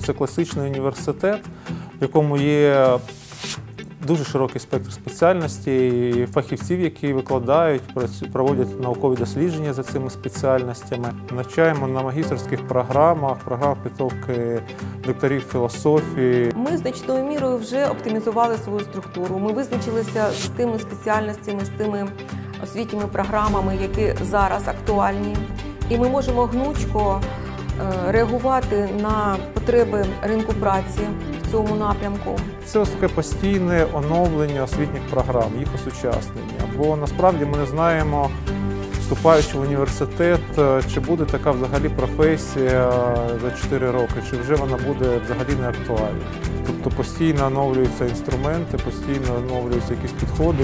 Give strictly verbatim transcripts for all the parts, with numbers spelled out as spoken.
Це класичний університет, в якому є дуже широкий спектр спеціальностей, фахівців, які викладають, проводять наукові дослідження за цими спеціальностями. Навчаємо на магістерських програмах, програмах підготовки докторів філософії. Ми значною мірою вже оптимізували свою структуру. Ми визначилися з тими спеціальностями, з тими освітніми програмами, які зараз актуальні. І ми можемо гнучко реагувати на потреби ринку праці в цьому напрямку. Це ось таке постійне оновлення освітніх програм, їх осучаснення. Бо насправді ми не знаємо, вступаючи в університет, чи буде така взагалі професія за чотири роки, чи вже вона буде взагалі не актуальна. Тобто постійно оновлюються інструменти, постійно оновлюються якісь підходи.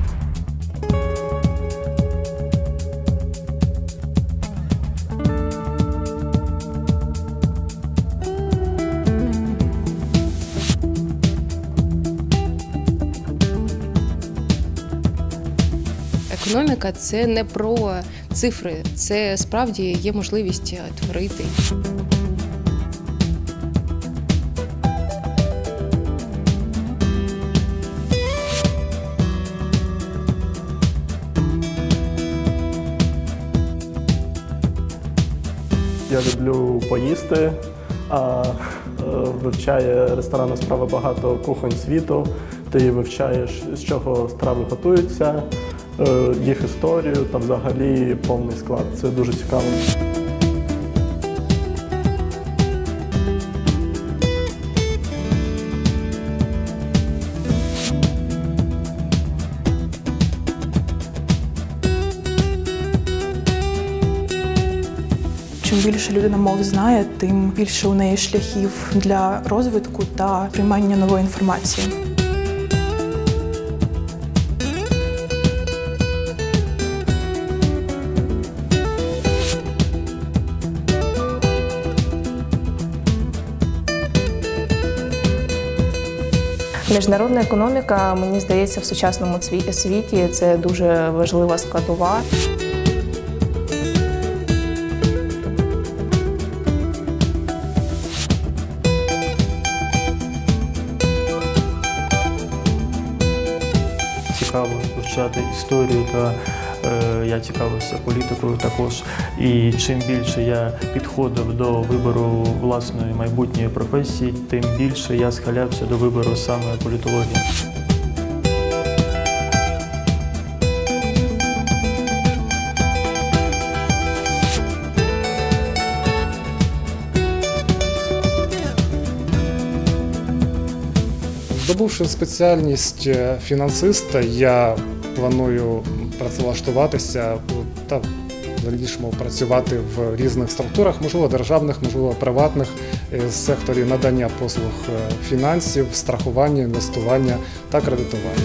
Економіка – це не про цифри, це справді є можливість творити. Я люблю поїсти, а вивчає ресторанна справа багато кухонь світу. Ти вивчаєш, з чого страви готуються, їх історію та взагалі повний склад. Це дуже цікаво. Чим більше людина мов знає, тим більше у неї шляхів для розвитку та приймання нової інформації. Міжнародна економіка, мені здається, в сучасному світі це дуже важлива складова. Цікаво вивчати історію, та е, я цікавився політикою також. І чим більше я підходив до вибору власної майбутньої професії, тим більше я схилявся до вибору саме політології. Здобувши спеціальність фінансиста, я планую працевлаштуватися та в дальнішому працювати в різних структурах, можливо державних, можливо приватних, з секторів надання послуг фінансів, страхування, інвестування та кредитування.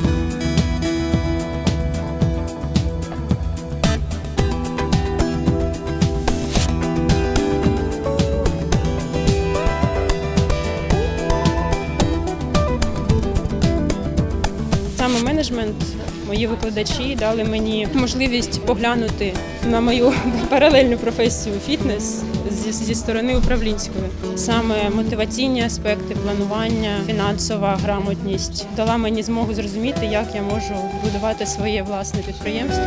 Саме менеджмент, мої викладачі дали мені можливість поглянути на мою паралельну професію фітнес зі, зі сторони управлінської. Саме мотиваційні аспекти, планування, фінансова грамотність дала мені змогу зрозуміти, як я можу будувати своє власне підприємство.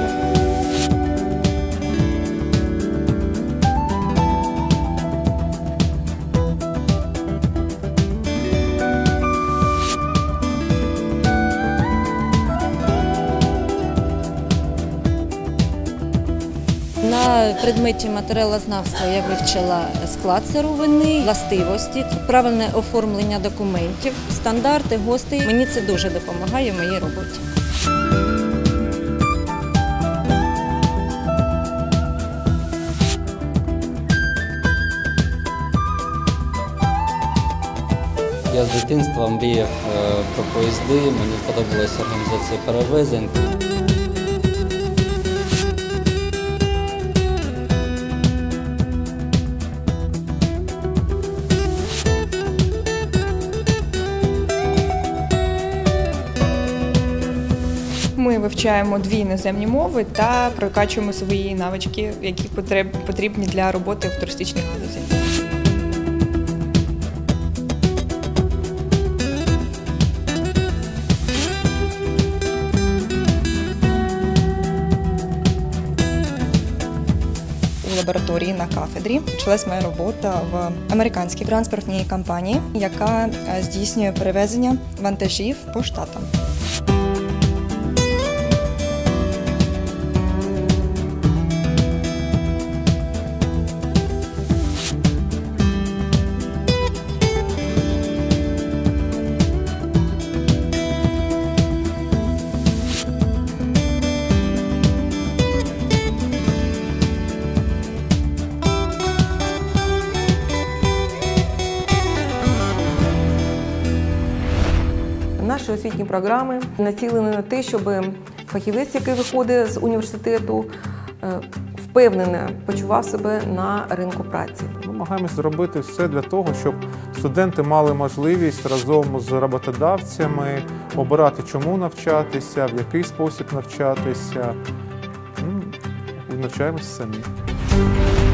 На предметі матеріалознавства я вивчила склад сировини, властивості, правильне оформлення документів, стандарти, гостей. Мені це дуже допомагає в моїй роботі. Я з дитинства мріяв про поїзди, мені подобалася організація перевезень. Ми вивчаємо дві іноземні мови та прокачуємо свої навички, які потрібні для роботи в туристичній галузі. в лабораторії на кафедрі. Почалась моя робота в американській транспортній компанії, яка здійснює перевезення вантажів по штатам. Наші освітні програми націлені на те, щоб фахівець, який виходить з університету, впевнено почував себе на ринку праці. Ми намагаємося зробити все для того, щоб студенти мали можливість разом з роботодавцями обирати, чому навчатися, в який спосіб навчатися. Навчаємося самі.